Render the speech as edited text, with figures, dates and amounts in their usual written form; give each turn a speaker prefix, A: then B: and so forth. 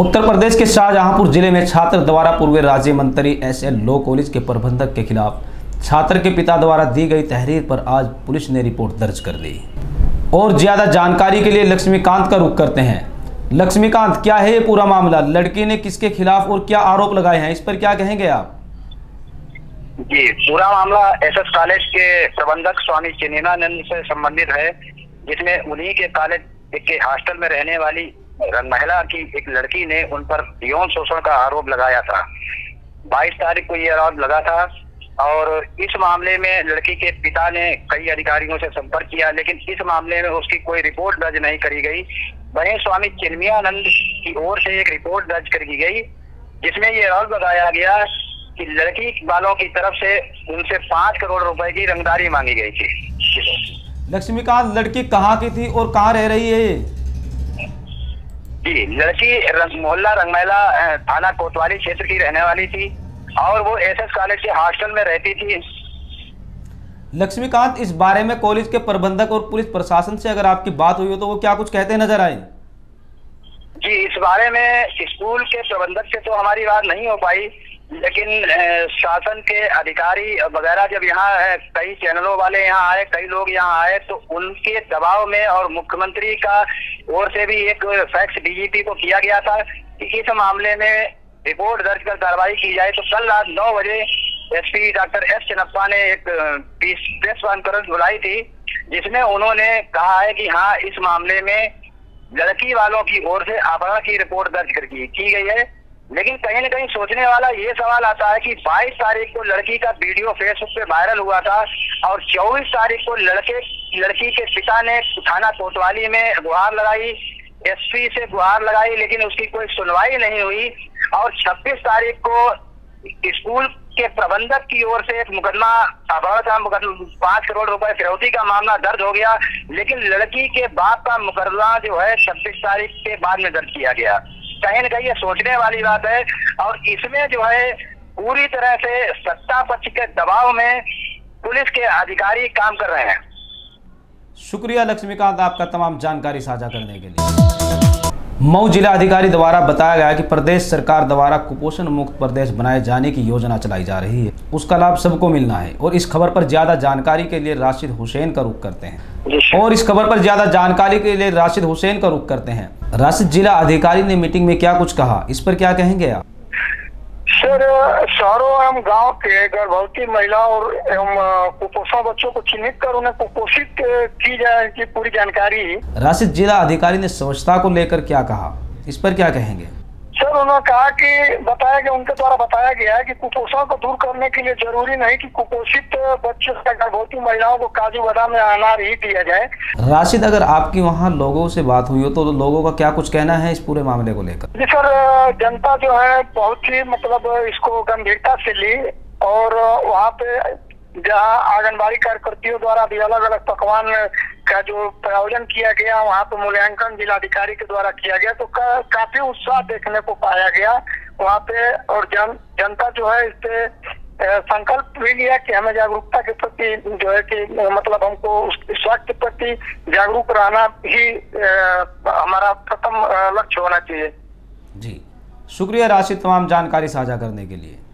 A: उत्तर प्रदेश के शाहजहांपुर जिले में छात्र द्वारा पूर्व राज्य मंत्री एसएल लॉ कॉलेज के प्रबंधक के खिलाफ छात्र के पिता द्वारा दी गई तहरीर पर आज पुलिस ने रिपोर्ट दर्ज कर ली। और ज्यादा जानकारी के लिए लक्ष्मीकांत का रुख करते हैं। लक्ष्मीकांत, क्या है ये पूरा मामला? लड़की ने किसके खिलाफ और क्या आरोप लगाए हैं, इस पर क्या कहेंगे आप?
B: जी, पूरा मामला एसएस कॉलेज के प्रबंधक स्वामी चिन्मयानंद से संबंधित है, जिसमें उन्हीं के कॉलेज के हॉस्टल में रहने वाली महिला की एक लड़की ने उन पर यौन शोषण का आरोप लगाया था। 22 तारीख को ये आरोप लगा था और इस मामले में लड़की के पिता ने कई अधिकारियों से संपर्क किया, लेकिन इस मामले में उसकी कोई रिपोर्ट दर्ज नहीं करी गई। वहीं स्वामी चिन्मयानंद की ओर से एक रिपोर्ट दर्ज करी गई, जिसमें ये आरोप लगाया गया कि लड़की वालों की तरफ से उनसे 5 करोड़ रुपए की रंगदारी मांगी गई थी।
A: लक्ष्मीकांत, लड़की कहाँ की थी और कहाँ रह रही है?
B: जी, लड़की मोहल्ला रंगमैला थाना कोतवाली क्षेत्र की रहने वाली थी और वो एसएस कॉलेज के हॉस्टल में रहती थी।
A: लक्ष्मीकांत, इस बारे में कॉलेज के प्रबंधक और पुलिस प्रशासन से अगर आपकी बात हुई हो तो वो क्या कुछ कहते नजर आए?
B: जी, इस बारे में स्कूल के प्रबंधक से तो हमारी बात नहीं हो पाई, लेकिन शासन के अधिकारी वगैरह जब यहाँ कई चैनलों वाले यहाँ आए, कई लोग यहाँ आए, तो उनके दबाव में और मुख्यमंत्री का ओर से भी एक फैक्स डीजीपी को किया गया था कि इस मामले में रिपोर्ट दर्ज कर कार्रवाई की जाए। तो कल रात 9 बजे एसपी डॉक्टर एस चन्नप्पा ने एक प्रेस कॉन्फ्रेंस बुलाई थी, जिसमें उन्होंने कहा है कि हाँ, इस मामले में लड़की वालों की ओर से अपहरण की रिपोर्ट दर्ज की गई है। लेकिन कहीं न कहीं सोचने वाला ये सवाल आता है कि 22 तारीख को लड़की का वीडियो फेसबुक पे वायरल हुआ था और 24 तारीख को लड़की के पिता ने थाना कोतवाली में गुहार लगाई, एसपी से गुहार लगाई, लेकिन उसकी कोई सुनवाई नहीं हुई। और 26 तारीख को स्कूल के प्रबंधक की ओर से एक मुकदमा अपहरण का 5 करोड़ रुपए फिरौती का मामला दर्ज हो गया, लेकिन लड़की के बाप का मुकदमा जो है 26 तारीख के बाद में दर्ज किया गया। कहीं न कहीं ये सोचने वाली बात है और इसमें जो है पूरी तरह से सत्ता पक्ष के दबाव में पुलिस के अधिकारी काम कर रहे हैं।
A: शुक्रिया लक्ष्मीकांत, आपका तमाम जानकारी साझा करने के लिए। मऊ जिला अधिकारी द्वारा बताया गया कि प्रदेश सरकार द्वारा कुपोषण मुक्त प्रदेश बनाए जाने की योजना चलाई जा रही है, उसका लाभ सबको मिलना है। और इस खबर पर ज्यादा जानकारी के लिए राशिद हुसैन का रुख करते हैं। राशिद, जिला अधिकारी ने मीटिंग में क्या कुछ कहा, इस पर क्या कहेंगे आप?
C: सर, शहरों एवं गांव के गर्भवती महिलाओं और एवं कुपोषण बच्चों को चिन्हित कर उन्हें कुपोषित की जाए की पूरी जानकारी।
A: राशिद, जिला अधिकारी ने स्वच्छता को लेकर क्या कहा, इस पर क्या कहेंगे?
C: सर, उन्होंने कहा कि बताया गया, उनके द्वारा बताया गया है कि कुपोषण को दूर करने के लिए जरूरी नहीं कि कुपोषित बच्चों या गर्भवती महिलाओं को काजू बादाम या अनार ही दिया जाए।
A: राशिद, अगर आपकी वहाँ लोगों से बात हुई हो तो लोगों का क्या कुछ कहना है इस पूरे मामले को लेकर?
C: जी सर, जनता जो है बहुत ही इसको गंभीरता से ली और वहाँ पे जहाँ आंगनबाड़ी कार्यकर्तियों द्वारा भी अलग अलग पकवान का जो प्रायोजन किया गया, वहाँ पे मूल्यांकन जिलाधिकारी के द्वारा किया गया, तो काफी उत्साह देखने को पाया गया वहाँ पे। और जनता जो है इस पे संकल्प भी लिया कि हमें जागरूकता के प्रति जो है कि हमको स्वास्थ्य के प्रति जागरूक रहना ही हमारा प्रथम लक्ष्य होना चाहिए।
A: जी, शुक्रिया राशिद, तमाम जानकारी साझा करने के लिए।